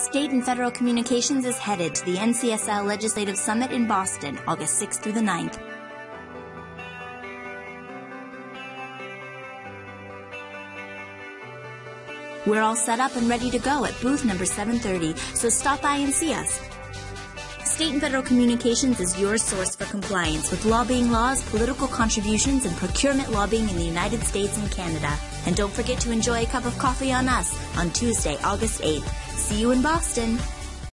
State and federal communications is headed to the NCSL Legislative Summit in Boston, August 6th through the 9th. We're all set up and ready to go at booth number 730, so stop by and see us. State and federal communications is your source for compliance with lobbying laws, political contributions, and procurement lobbying in the United States and Canada. And don't forget to enjoy a cup of coffee on us on Tuesday, August 8th. See you in Boston.